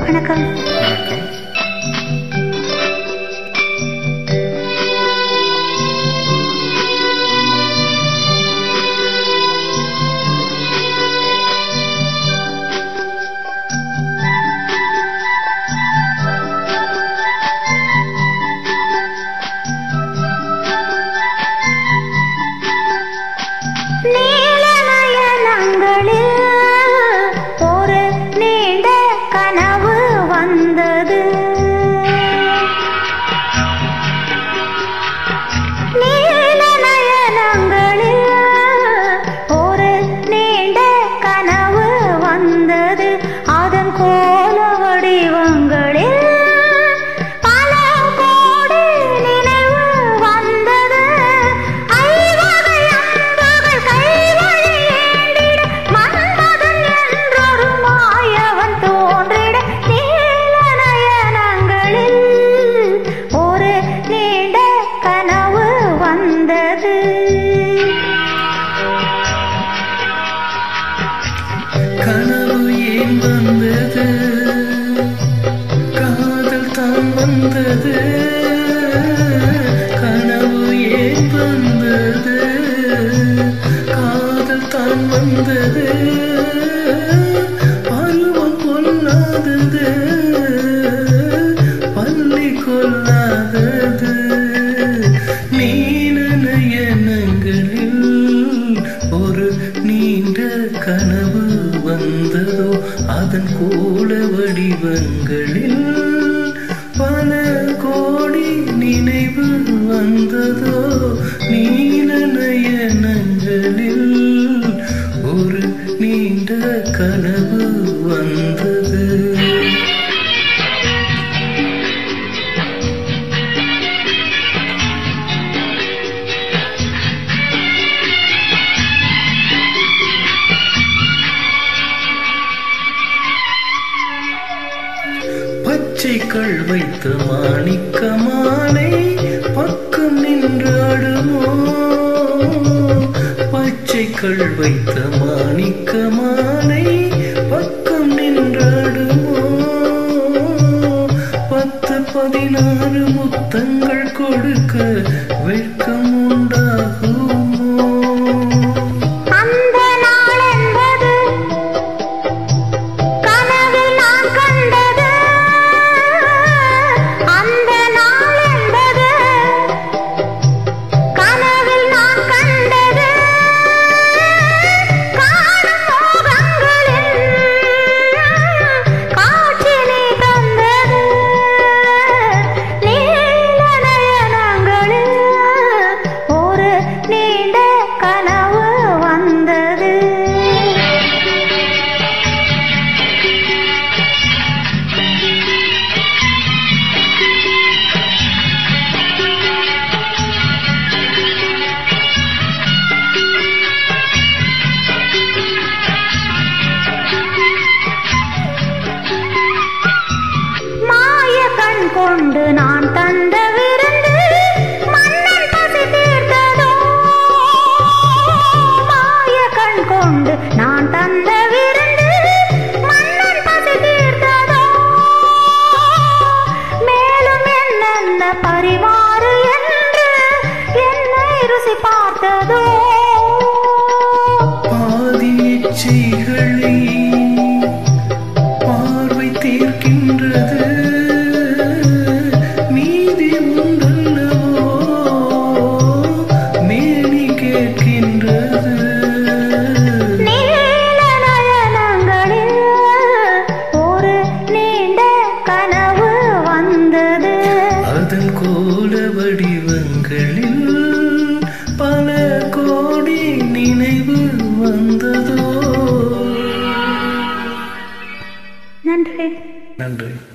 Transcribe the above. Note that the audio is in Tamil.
வணக்கம். வணக்கம். கனவு ஏன் வந்தது, காதல் தான் வந்தது. கனவு ஏன் வந்தது, காதல் தான் வந்தது. பருவம் கொள்ளாதது, பள்ளி கொள்ளாதது. நீல நயனங்களில் ஒரு நீண்ட கனவு வந்ததோ, அதன் கோல வடிவங்களில் பல கோடி நினைவு வந்ததோ. நீல நயனங்களில் ஒரு நீண்ட கனவு வந்தது. பச்சைகள் வைத்த மாணிக்க மாலை பக்கம் நின்றாடுமோ, பச்சைகள் வைத்த மாணிக்க மாலை பக்கம் நின்றாடுமோ. 10-16 முத்தங்கள் கொடுக்க வெட்கம் உண்டாகுமோ. கொண்டு நான் தந்த விருந்து மன்னன் பசி தீர்த்ததோ, மாய கண் கொண்டு நான் தந்த விருந்து மன்னன் பசி தீர்த்ததோ. மேலும் என்னென்ன பரிமாறு என்று என்னை ருசி பார்த்ததோ. பாதி இச்சைகளை பார்வை தீர்க்கின்றது, அதன் கோல வடிவங்களில் பல கோடி நினைவு வந்ததோ. நன்றி. நன்றி.